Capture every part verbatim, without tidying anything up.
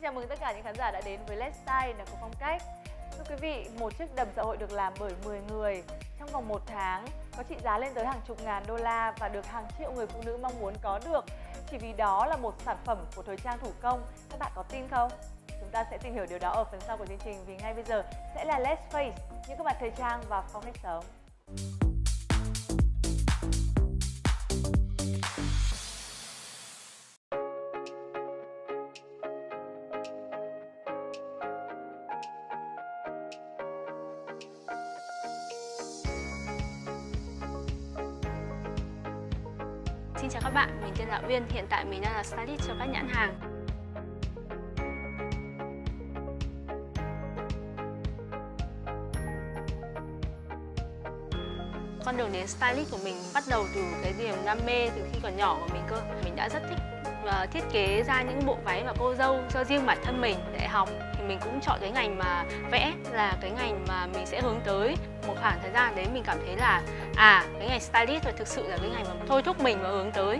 chào mừng tất cả những khán giả đã đến với Let's Style, là của phong cách. Thưa quý vị, một chiếc đầm dạ hội được làm bởi mười người trong vòng một tháng, có trị giá lên tới hàng chục ngàn đô la và được hàng triệu người phụ nữ mong muốn có được. Chỉ vì đó là một sản phẩm của thời trang thủ công, các bạn có tin không? Chúng ta sẽ tìm hiểu điều đó ở phần sau của chương trình, vì ngay bây giờ sẽ là Let's Face, những các bạn thời trang và phong cách sống. Xin chào các bạn, mình tên là Uyên, hiện tại mình đang là stylist cho các nhãn hàng. Con đường đến stylist của mình bắt đầu từ cái niềm đam mê từ khi còn nhỏ của mình cơ. Mình đã rất thích uh, thiết kế ra những bộ váy và cô dâu cho riêng bản thân mình. Đại học thì mình cũng chọn cái ngành mà vẽ là cái ngành mà mình sẽ hướng tới. Một khoảng thời gian đấy mình cảm thấy là à cái ngành stylist là thực sự là cái ngành mà thôi thúc mình và hướng tới.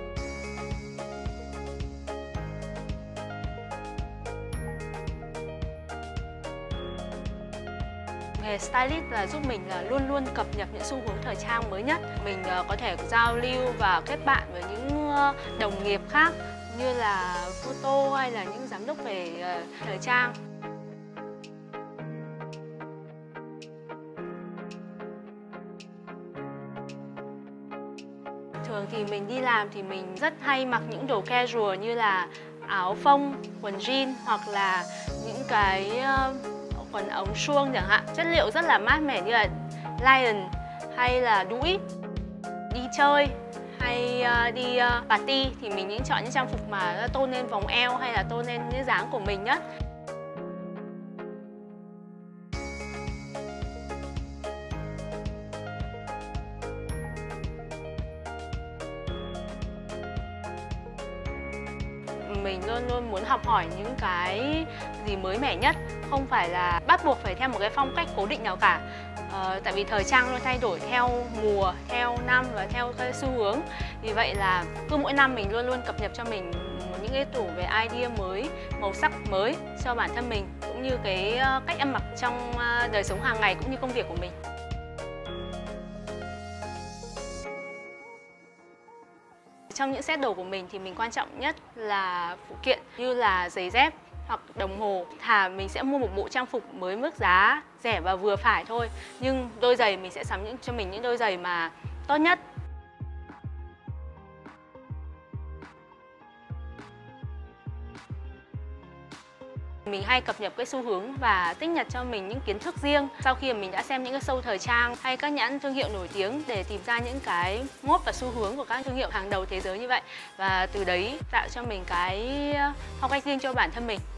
Nghề stylist là giúp mình là luôn luôn cập nhật những xu hướng thời trang mới nhất. Mình uh, có thể giao lưu và kết bạn với những uh, đồng nghiệp khác như là photo hay là những giám đốc về uh, thời trang. Thường thì mình đi làm thì mình rất hay mặc những đồ casual như là áo phông, quần jean hoặc là những cái uh, quần ống suông chẳng hạn. Chất liệu rất là mát mẻ như là lion hay là đũi. Đi chơi hay uh, đi uh, party thì mình những chọn những trang phục mà tôn lên vòng eo hay là tôn lên cái dáng của mình nhất. Mình luôn luôn muốn học hỏi những cái gì mới mẻ nhất, không phải là bắt buộc phải theo một cái phong cách cố định nào cả. Ờ, tại vì thời trang luôn thay đổi theo mùa, theo năm và theo cái xu hướng. Vì vậy là cứ mỗi năm mình luôn luôn cập nhật cho mình những cái tủ về idea mới, màu sắc mới cho bản thân mình, cũng như cái cách ăn mặc trong đời sống hàng ngày cũng như công việc của mình. Trong những set đồ của mình thì mình quan trọng nhất là phụ kiện như là giày dép hoặc đồng hồ. Thà mình sẽ mua một bộ trang phục mới mức giá rẻ và vừa phải thôi, nhưng đôi giày mình sẽ sắm những cho mình những đôi giày mà tốt nhất. Mình hay cập nhật cái xu hướng và tích nhật cho mình những kiến thức riêng sau khi mà mình đã xem những cái show thời trang hay các nhãn thương hiệu nổi tiếng để tìm ra những cái mốt và xu hướng của các thương hiệu hàng đầu thế giới như vậy. Và từ đấy tạo cho mình cái phong cách riêng cho bản thân mình.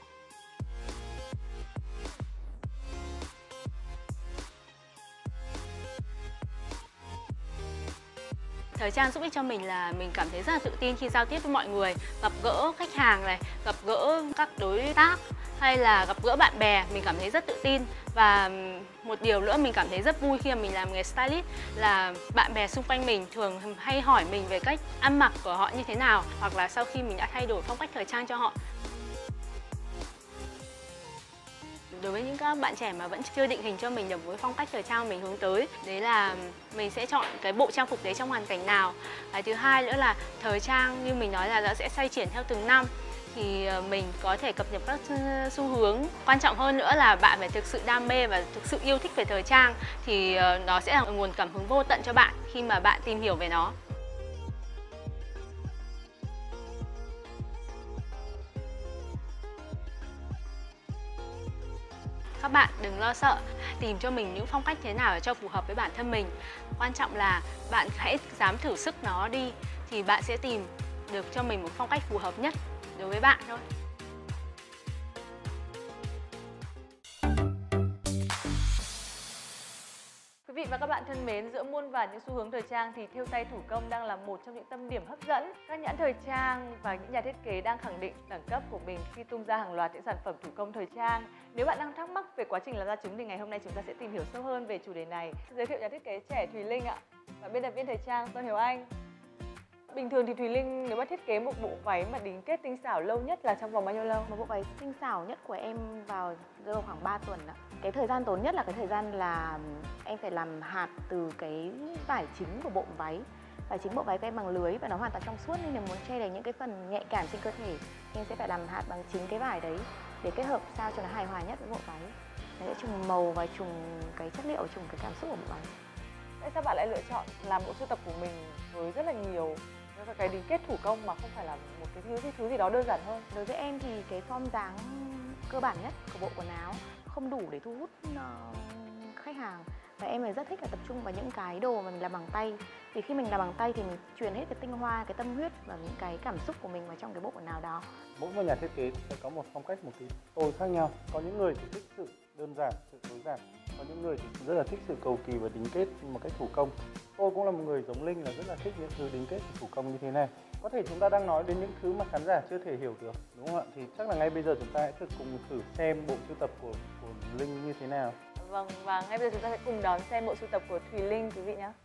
Thời trang giúp ích cho mình là mình cảm thấy rất là tự tin khi giao tiếp với mọi người, gặp gỡ khách hàng này, gặp gỡ các đối tác hay là gặp gỡ bạn bè, mình cảm thấy rất tự tin. Và một điều nữa mình cảm thấy rất vui khi mà mình làm nghề stylist là bạn bè xung quanh mình thường hay hỏi mình về cách ăn mặc của họ như thế nào, hoặc là sau khi mình đã thay đổi phong cách thời trang cho họ. Đối với những các bạn trẻ mà vẫn chưa định hình cho mình được với phong cách thời trang mình hướng tới, đấy là mình sẽ chọn cái bộ trang phục đấy trong hoàn cảnh nào. Cái thứ hai nữa là thời trang như mình nói là nó sẽ xoay chuyển theo từng năm, thì mình có thể cập nhật các xu hướng. Quan trọng hơn nữa là bạn phải thực sự đam mê và thực sự yêu thích về thời trang, thì nó sẽ là nguồn cảm hứng vô tận cho bạn khi mà bạn tìm hiểu về nó. Các bạn đừng lo sợ, tìm cho mình những phong cách thế nào để cho phù hợp với bản thân mình. Quan trọng là bạn hãy dám thử sức nó đi, thì bạn sẽ tìm được cho mình một phong cách phù hợp nhất đối với bạn thôi. Quý vị và các bạn thân mến, giữa muôn vàn những xu hướng thời trang thì thêu tay thủ công đang là một trong những tâm điểm hấp dẫn. Các nhãn thời trang và những nhà thiết kế đang khẳng định đẳng cấp của mình khi tung ra hàng loạt những sản phẩm thủ công thời trang. Nếu bạn đang thắc mắc về quá trình làm ra chúng thì ngày hôm nay chúng ta sẽ tìm hiểu sâu hơn về chủ đề này. Giới thiệu nhà thiết kế trẻ Thùy Linh ạ và biên tập viên thời trang Tô Hiếu Anh. Bình thường thì Thùy Linh nếu mà thiết kế một bộ váy mà đính kết tinh xảo lâu nhất là trong vòng bao nhiêu lâu? Một bộ váy tinh xảo nhất của em vào rơi vào khoảng ba tuần ạ. Cái thời gian tốn nhất là cái thời gian là em phải làm hạt từ cái vải chính của bộ váy. Vải chính bộ váy của em bằng lưới và nó hoàn toàn trong suốt, nên nếu muốn che đầy những cái phần nhạy cảm trên cơ thể thì em sẽ phải làm hạt bằng chính cái vải đấy để kết hợp sao cho nó hài hòa nhất với bộ váy. Nó sẽ trùng màu và trùng cái chất liệu, trùng cái cảm xúc của bộ váy. Tại sao bạn lại lựa chọn làm bộ sưu tập của mình với rất là nhiều cái, cái đính kết thủ công mà không phải là một cái thứ, cái thứ gì đó đơn giản hơn? Đối với em thì cái form dáng cơ bản nhất của bộ quần áo không đủ để thu hút uh, khách hàng. Và em là rất thích là tập trung vào những cái đồ mà mình làm bằng tay. Vì khi mình làm bằng tay thì mình truyền hết cái tinh hoa, cái tâm huyết và những cái cảm xúc của mình vào trong cái bộ quần áo đó. Mỗi một nhà thiết kế sẽ có một phong cách, một cái tôi khác nhau. Có những người thì thích sự đơn giản, sự tối giản. Có những người thì rất là thích sự cầu kỳ và đính kết một cách thủ công. Tôi cũng là một người giống Linh là rất là thích những thứ đính kết thủ công như thế này. Có thể chúng ta đang nói đến những thứ mà khán giả chưa thể hiểu được, đúng không ạ? Thì chắc là ngay bây giờ chúng ta hãy thử cùng thử xem bộ sưu tập của, của Linh như thế nào. Vâng, và ngay bây giờ chúng ta sẽ cùng đón xem bộ sưu tập của Thùy Linh quý vị nhé.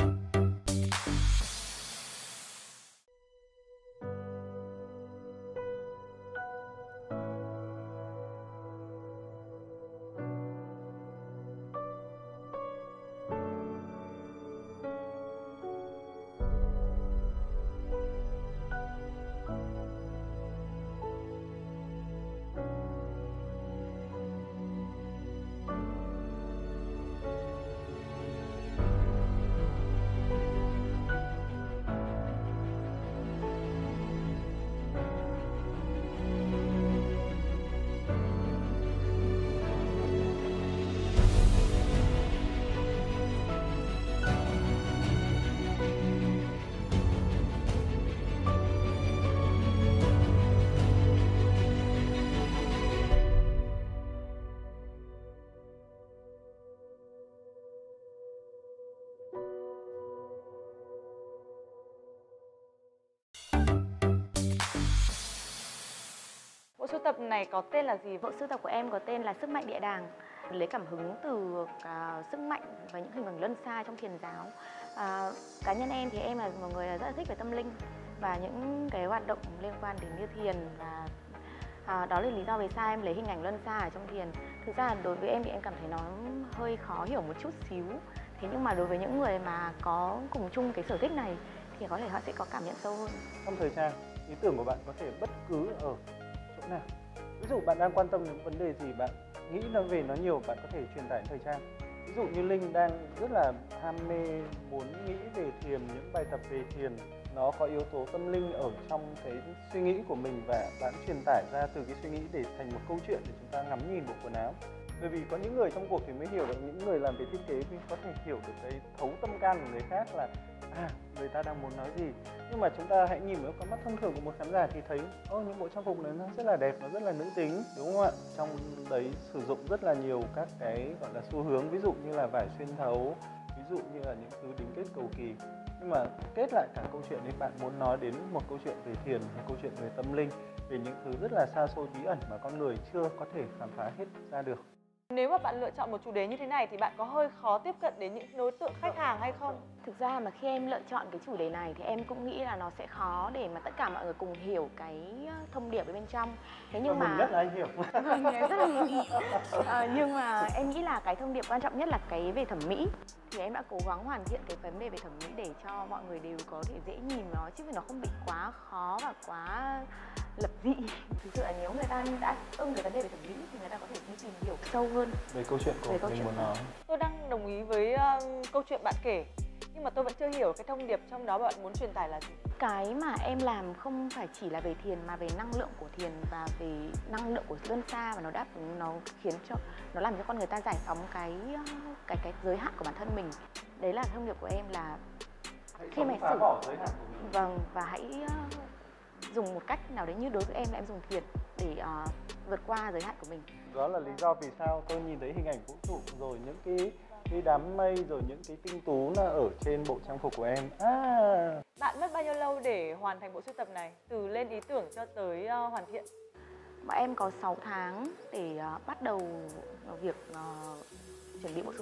Bộ sưu tập này có tên là gì? Bộ sưu tập của em có tên là Sức mạnh địa đàng. Lấy cảm hứng từ uh, sức mạnh và những hình ảnh luân xa trong thiền giáo. Uh, cá nhân em thì em là một người rất là thích về tâm linh và những cái hoạt động liên quan đến như thiền, và uh, đó là lý do vì sao em lấy hình ảnh luân xa ở trong thiền. Thực ra đối với em thì em cảm thấy nó hơi khó hiểu một chút xíu. Thế nhưng mà đối với những người mà có cùng chung cái sở thích này thì có thể họ sẽ có cảm nhận sâu hơn. Trong thời trang, ý tưởng của bạn có thể bất cứ ở chỗ nào. Ví dụ bạn đang quan tâm đến vấn đề gì, bạn nghĩ nó về nó nhiều, bạn có thể truyền tải thời trang. Ví dụ như Linh đang rất là ham mê muốn nghĩ về thiền, những bài tập về thiền, nó có yếu tố tâm linh ở trong cái suy nghĩ của mình, và bạn truyền tải ra từ cái suy nghĩ để thành một câu chuyện để chúng ta ngắm nhìn bộ quần áo. Bởi vì có những người trong cuộc thì mới hiểu được, những người làm về thiết kế thì có thể hiểu được cái thấu tâm can của người khác là à, người ta đang muốn nói gì. Nhưng mà chúng ta hãy nhìn với con mắt thông thường của một khán giả thì thấy ô, những bộ trang phục này nó rất là đẹp, nó rất là nữ tính, đúng không ạ? Trong đấy sử dụng rất là nhiều các cái gọi là xu hướng, ví dụ như là vải xuyên thấu, ví dụ như là những thứ đính kết cầu kỳ. Nhưng mà kết lại cả câu chuyện thì bạn muốn nói đến một câu chuyện về thiền, một câu chuyện về tâm linh, về những thứ rất là xa xôi bí ẩn mà con người chưa có thể khám phá hết ra được. Nếu mà bạn lựa chọn một chủ đề như thế này thì bạn có hơi khó tiếp cận đến những đối tượng khách hàng hay không? Thực ra mà khi em lựa chọn cái chủ đề này thì em cũng nghĩ là nó sẽ khó để mà tất cả mọi người cùng hiểu cái thông điệp ở bên trong. Thế nhưng mà mà nhất là anh hiểu. rất là mừng. À, nhưng mà em nghĩ là cái thông điệp quan trọng nhất là cái về thẩm mỹ. Thì em đã cố gắng hoàn thiện cái vấn đề về thẩm mỹ để cho mọi người đều có thể dễ nhìn nó, chứ vì nó không bị quá khó và quá lập dị. Thực sự là nếu người ta đã ưng cái vấn đề về thẩm mỹ thì người ta có thể đi tìm hiểu sâu hơn về câu chuyện của về câu mình chuyện muốn nói. Tôi đang đồng ý với uh, câu chuyện bạn kể, nhưng mà tôi vẫn chưa hiểu cái thông điệp trong đó bạn muốn truyền tải là gì. Cái mà em làm không phải chỉ là về thiền mà về năng lượng của thiền và về năng lượng của luân xa, và nó đáp ứng, nó khiến cho nó làm cho con người ta giải phóng cái cái cái giới hạn của bản thân mình. Đấy là thông điệp của em là hãy khi mà phá sử bỏ giới hạn của mình. Vâng, và hãy uh, dùng một cách nào đấy, như đối với em là em dùng thiền để uh, vượt qua giới hạn của mình. Đó là lý do vì sao tôi nhìn thấy hình ảnh vũ trụ, rồi những cái cái đám mây, rồi những cái tinh tú là ở trên bộ trang phục của em. À. Bạn mất bao nhiêu lâu để hoàn thành bộ sưu tập này, từ lên ý tưởng cho tới uh, hoàn thiện? Bọn em có sáu tháng để uh, bắt đầu việc uh, chuẩn bị bộ sưu tập.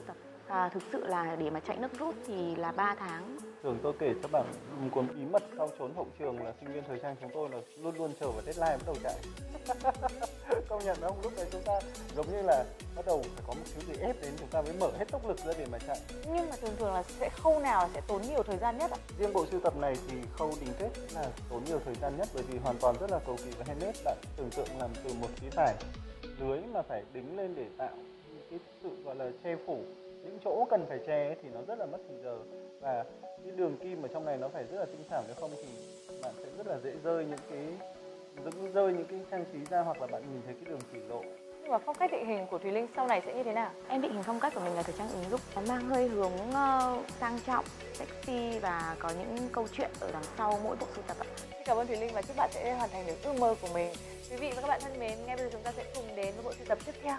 À, thực sự là để mà chạy nước rút thì là ba tháng. Thường tôi kể cho bạn một cuốn bí mật sau trốn hậu trường là sinh viên thời trang chúng tôi là luôn luôn chờ vào deadline bắt đầu chạy. Công nhận không? Lúc đấy chúng ta giống như là bắt đầu phải có một thứ gì ép đến chúng ta mới mở hết tốc lực ra để mà chạy. Nhưng mà thường thường là sẽ khâu nào là sẽ tốn nhiều thời gian nhất ạ? Riêng bộ sưu tập này thì khâu đính kết là tốn nhiều thời gian nhất, bởi vì hoàn toàn rất là cầu kỳ và handmade. Bạn tưởng tượng làm từ một cái vải lưới mà phải đính lên để tạo cái sự gọi là che phủ những chỗ cần phải che ấy, thì nó rất là mất thời giờ, và cái đường kim ở trong này nó phải rất là tinh xảo, nếu không thì bạn sẽ rất là dễ rơi những cái rơi những cái trang trí ra, hoặc là bạn nhìn thấy cái đường chỉ lộ. Nhưng mà phong cách định hình của Thùy Linh sau này sẽ như thế nào? Em định hình phong cách của mình là thời trang ứng dụng, nó mang hơi hướng uh, sang trọng, sexy và có những câu chuyện ở đằng sau mỗi bộ sưu tập ạ. Xin cảm ơn Thùy Linh và chúc bạn sẽ hoàn thành được ước mơ của mình. Quý vị và các bạn thân mến, ngay bây giờ chúng ta sẽ cùng đến với bộ sưu tập tiếp theo.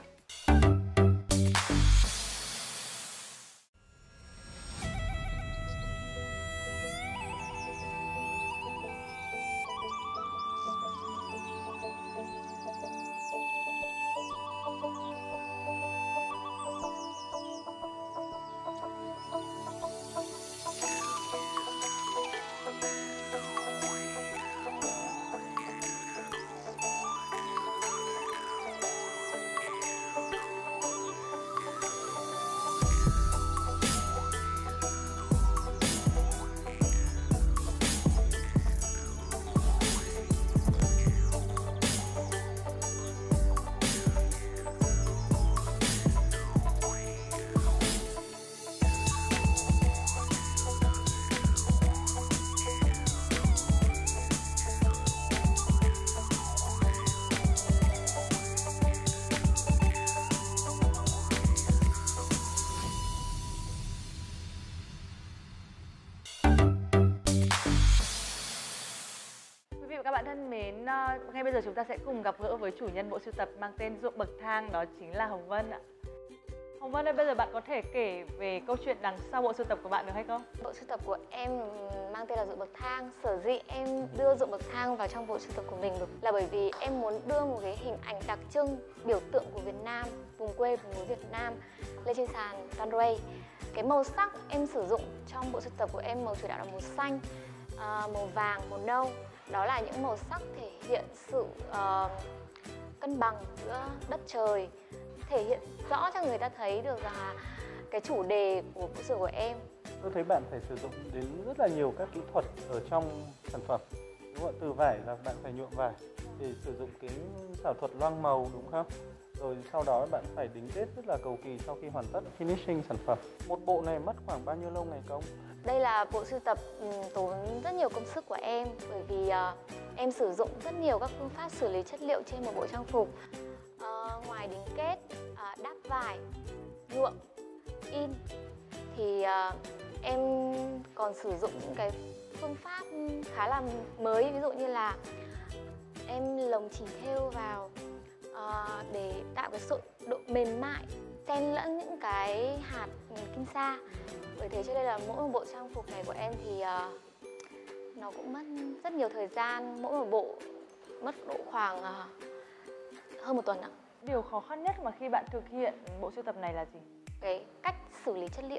Các bạn thân mến, ngay bây giờ chúng ta sẽ cùng gặp gỡ với chủ nhân bộ sưu tập mang tên Ruộng Bậc Thang, đó chính là Hồng Vân ạ. Hồng Vân ơi, bây giờ bạn có thể kể về câu chuyện đằng sau bộ sưu tập của bạn được hay không? Bộ sưu tập của em mang tên là Ruộng Bậc Thang. Sở dĩ em đưa Ruộng Bậc Thang vào trong bộ sưu tập của mình là bởi vì em muốn đưa một cái hình ảnh đặc trưng, biểu tượng của Việt Nam, vùng quê, vùng núi Việt Nam lên trên sàn runway. Cái màu sắc em sử dụng trong bộ sưu tập của em, màu chủ đạo là màu xanh, màu vàng, màu nâu. Đó là những màu sắc thể hiện sự uh, cân bằng giữa đất trời, thể hiện rõ cho người ta thấy được rằng là cái chủ đề của bộ sưu của em. Tôi thấy bạn phải sử dụng đến rất là nhiều các kỹ thuật ở trong sản phẩm, đúng không? Từ vải là bạn phải nhuộm vải để sử dụng cái xảo thuật loang màu, đúng không? Rồi sau đó bạn phải đính kết rất là cầu kỳ sau khi hoàn tất finishing sản phẩm. Một bộ này mất khoảng bao nhiêu lâu ngày công? Đây là bộ sưu tập um, tốn rất nhiều công sức của em, bởi vì uh, em sử dụng rất nhiều các phương pháp xử lý chất liệu trên một bộ trang phục. Uh, ngoài đính kết, uh, đắp vải, nhuộm, in thì uh, em còn sử dụng những cái phương pháp khá là mới, ví dụ như là em lồng chỉ thêu vào uh, để tạo cái sự độ mềm mại, xen lẫn những cái hạt kim sa. Bởi thế cho nên là mỗi một bộ trang phục này của em thì uh, nó cũng mất rất nhiều thời gian, mỗi một bộ mất độ khoảng uh, hơn một tuần ạ. Điều khó khăn nhất mà khi bạn thực hiện bộ sưu tập này là gì? Cái cách xử lý chất liệu.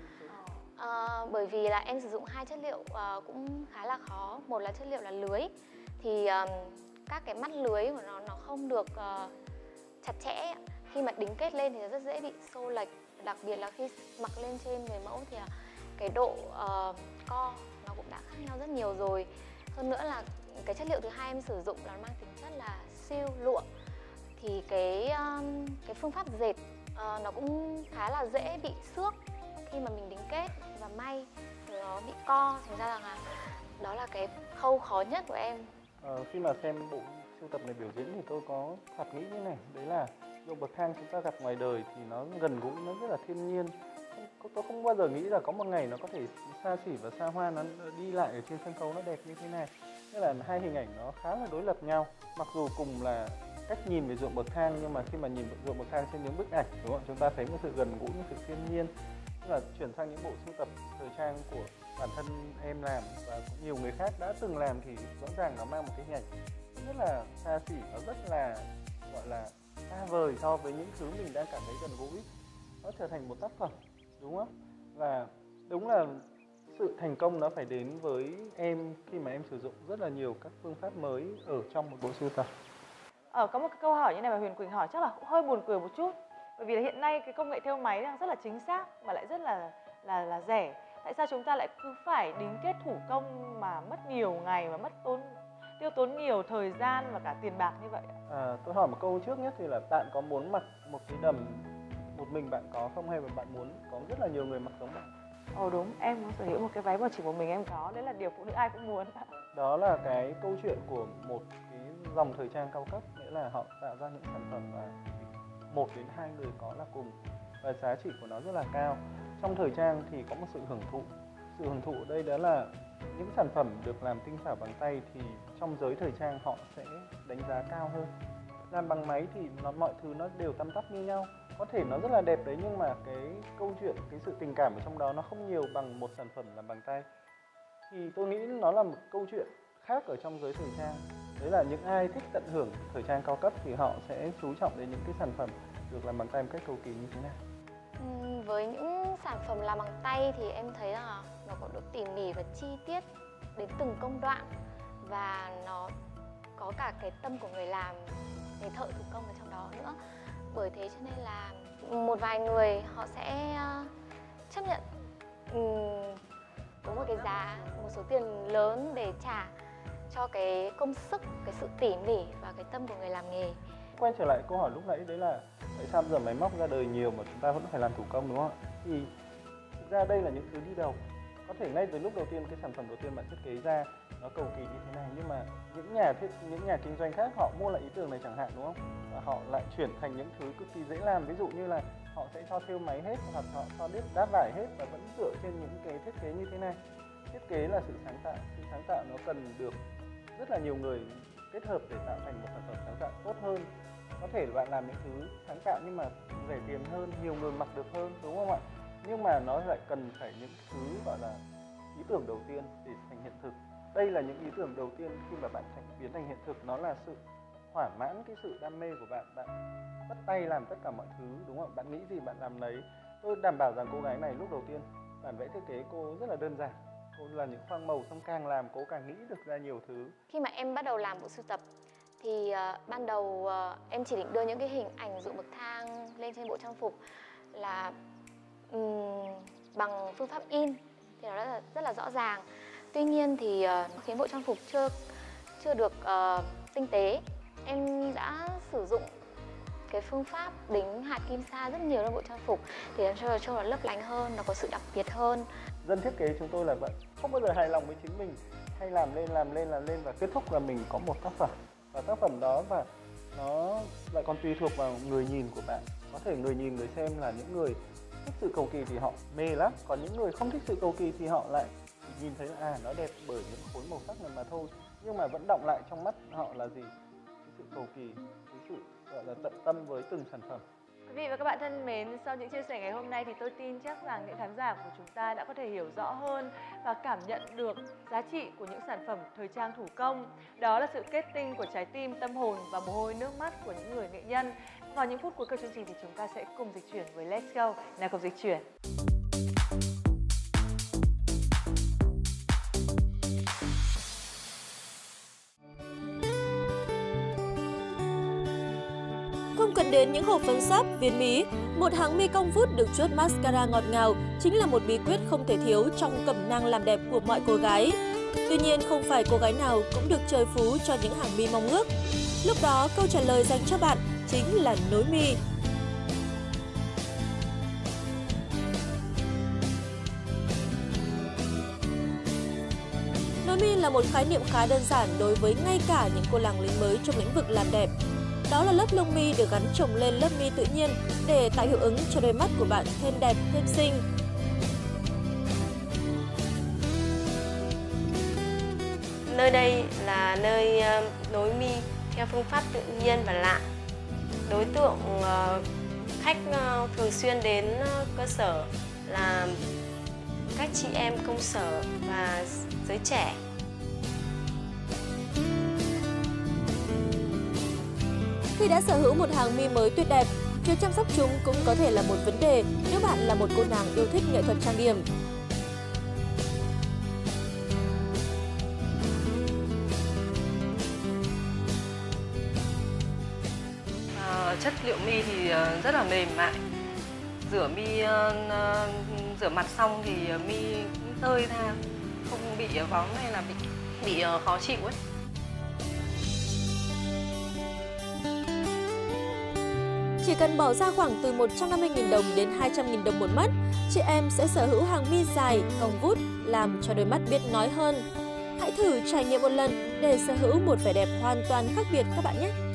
Uh, bởi vì là em sử dụng hai chất liệu uh, cũng khá là khó. Một là chất liệu là lưới, thì um, các cái mắt lưới của nó nó không được uh, chặt chẽ. Khi mà đính kết lên thì nó rất dễ bị xô lệch. Đặc biệt là khi mặc lên trên người mẫu thì cái độ uh, co nó cũng đã khác nhau rất nhiều rồi. Hơn nữa là cái chất liệu thứ hai em sử dụng là mang tính chất là siêu lụa. Thì cái um, cái phương pháp dệt uh, nó cũng khá là dễ bị xước khi mà mình đính kết và may nó bị co. Thành ra là đó là cái khâu khó nhất của em. Ờ, khi mà xem bộ sưu tập này biểu diễn thì tôi có thoạt nghĩ như này, đấy là Ruộng Bậc Thang chúng ta gặp ngoài đời thì nó gần gũi, nó rất là thiên nhiên. Tôi không bao giờ nghĩ là có một ngày nó có thể xa xỉ và xa hoa, nó đi lại ở trên sân khấu nó đẹp như thế này. Tức là hai hình ảnh nó khá là đối lập nhau. Mặc dù cùng là cách nhìn về Ruộng Bậc Thang, nhưng mà khi mà nhìn Ruộng Bậc Thang trên những bức ảnh, đúng không? Chúng ta thấy một sự gần gũi, một sự thiên nhiên. Tức là chuyển sang những bộ sưu tập thời trang của bản thân em làm và cũng nhiều người khác đã từng làm thì rõ ràng nó mang một cái hình ảnh rất là xa xỉ, nó rất là gọi là xa vời so với những thứ mình đang cảm thấy gần gũi. Nó trở thành một tác phẩm đúng không? Và đúng là sự thành công nó phải đến với em khi mà em sử dụng rất là nhiều các phương pháp mới ở trong một bộ sưu tập. Ờ, có một cái câu hỏi như này mà Huyền Quỳnh hỏi chắc là cũng hơi buồn cười một chút. Bởi vì là hiện nay cái công nghệ thêu máy đang rất là chính xác mà lại rất là là là rẻ. Tại sao chúng ta lại cứ phải đính kết thủ công mà mất nhiều ngày và mất tốn tiêu tốn nhiều thời gian và cả tiền bạc như vậy ạ? À, tôi hỏi một câu trước nhất thì là bạn có muốn mặc một cái đầm một mình bạn có không, hay là bạn muốn có rất là nhiều người mặc giống bạn? Ồ đúng, em muốn sở hữu một cái váy mà chỉ một mình em có, đấy là điều phụ nữ ai cũng muốn. Đó là cái câu chuyện của một cái dòng thời trang cao cấp, nghĩa là họ tạo ra những sản phẩm và một đến hai người có là cùng, và giá trị của nó rất là cao. Trong thời trang thì có một sự hưởng thụ. Sự hưởng thụ ở đây đó là những sản phẩm được làm tinh xảo bằng tay thì trong giới thời trang họ sẽ đánh giá cao hơn. Làm bằng máy thì nó mọi thứ nó đều tăm tắp như nhau. Có thể nó rất là đẹp đấy, nhưng mà cái câu chuyện, cái sự tình cảm ở trong đó nó không nhiều bằng một sản phẩm làm bằng tay. Thì tôi nghĩ nó là một câu chuyện khác ở trong giới thời trang. Đấy là những ai thích tận hưởng thời trang cao cấp thì họ sẽ chú trọng đến những cái sản phẩm được làm bằng tay một cách cầu kỳ như thế nào. Uhm, với những sản phẩm làm bằng tay thì em thấy là nó có độ tỉ mỉ và chi tiết đến từng công đoạn, và nó có cả cái tâm của người làm, người thợ thủ công ở trong đó nữa. Bởi thế cho nên là một vài người họ sẽ chấp nhận um, có một cái giá, một số tiền lớn để trả cho cái công sức, cái sự tỉ mỉ và cái tâm của người làm nghề. Quay trở lại câu hỏi lúc nãy, đấy là tại sao giờ máy móc ra đời nhiều mà chúng ta vẫn phải làm thủ công, đúng không ạ? Thì thực ra đây là những thứ đi đầu. Có thể ngay từ lúc đầu tiên cái sản phẩm đầu tiên bạn thiết kế ra nó cầu kỳ như thế này, nhưng mà những nhà thiết, những nhà kinh doanh khác họ mua lại ý tưởng này chẳng hạn, đúng không? Và họ lại chuyển thành những thứ cực kỳ dễ làm. Ví dụ như là họ sẽ cho thêu máy hết, hoặc họ cho đếp đáp vải hết, và vẫn dựa trên những cái thiết kế như thế này. Thiết kế là sự sáng tạo. Sự sáng tạo nó cần được rất là nhiều người kết hợp để tạo thành một sản phẩm sáng tạo tốt hơn. Có thể bạn làm những thứ sáng tạo nhưng mà rẻ tiền hơn, nhiều người mặc được hơn, đúng không ạ? Nhưng mà nó lại cần phải những thứ gọi là ý tưởng đầu tiên để thành hiện thực. Đây là những ý tưởng đầu tiên khi mà bạn thành biến thành hiện thực, nó là sự thỏa mãn cái sự đam mê của bạn. Bạn bắt tay làm tất cả mọi thứ, đúng không? Bạn nghĩ gì bạn làm đấy. Tôi đảm bảo rằng cô gái này lúc đầu tiên bản vẽ thiết kế cô rất là đơn giản. Cô là những khoang màu, xong càng làm cô càng nghĩ được ra nhiều thứ. Khi mà em bắt đầu làm bộ sưu tập thì uh, ban đầu uh, em chỉ định đưa những cái hình ảnh ruộng bậc thang lên trên bộ trang phục là um, bằng phương pháp in, thì nó rất là, rất là rõ ràng. Tuy nhiên thì uh, khiến bộ trang phục chưa chưa được uh, tinh tế. Em đã sử dụng cái phương pháp đính hạt kim sa rất nhiều lên bộ trang phục thì làm cho cho nó lấp lánh hơn, nó có sự đặc biệt hơn. Dân thiết kế chúng tôi là vậy, không bao giờ hài lòng với chính mình, hay làm lên làm lên làm lên và kết thúc là mình có một tác phẩm. Và tác phẩm đó và nó lại còn tùy thuộc vào người nhìn của bạn. Có thể người nhìn, người xem là những người thích sự cầu kỳ thì họ mê lắm, còn những người không thích sự cầu kỳ thì họ lại nhìn thấy là à, nó đẹp bởi những khối màu sắc này mà thôi. Nhưng mà vẫn đọng lại trong mắt họ là gì? Cái sự cầu kỳ, cái sự gọi là tận tâm với từng sản phẩm. Quý vị và các bạn thân mến, sau những chia sẻ ngày hôm nay thì tôi tin chắc rằng những khán giả của chúng ta đã có thể hiểu rõ hơn và cảm nhận được giá trị của những sản phẩm thời trang thủ công. Đó là sự kết tinh của trái tim, tâm hồn và mồ hôi nước mắt của những người nghệ nhân. Vào những phút cuối của chương trình thì chúng ta sẽ cùng dịch chuyển với Let's Go. Nào cùng dịch chuyển. Không cần đến những hộp phấn sáp, viên mí, một hàng mi cong vút được chuốt mascara ngọt ngào chính là một bí quyết không thể thiếu trong cẩm nang làm đẹp của mọi cô gái. Tuy nhiên, không phải cô gái nào cũng được trời phú cho những hàng mi mong ước. Lúc đó, câu trả lời dành cho bạn chính là nối mi. Nối mi là một khái niệm khá đơn giản đối với ngay cả những cô làng lính mới trong lĩnh vực làm đẹp. Đó là lớp lông mi được gắn chồng lên lớp mi tự nhiên để tạo hiệu ứng cho đôi mắt của bạn thêm đẹp, thêm xinh. Nơi đây là nơi nối mi theo phương pháp tự nhiên và lạ. Đối tượng khách thường xuyên đến cơ sở là các chị em công sở và giới trẻ. Khi đã sở hữu một hàng mi mới tuyệt đẹp, Việc chăm sóc chúng cũng có thể là một vấn đề nếu bạn là một cô nàng yêu thích nghệ thuật trang điểm. À, chất liệu mi thì rất là mềm mại. Rửa mi uh, rửa mặt xong thì mi cũng tơi ra, không bị vón hay là bị bị uh, khó chịu ấy. Chỉ cần bỏ ra khoảng từ một trăm năm mươi nghìn đồng đến hai trăm nghìn đồng một mắt, chị em sẽ sở hữu hàng mi dài, cong vút, làm cho đôi mắt biết nói hơn. Hãy thử trải nghiệm một lần để sở hữu một vẻ đẹp hoàn toàn khác biệt các bạn nhé!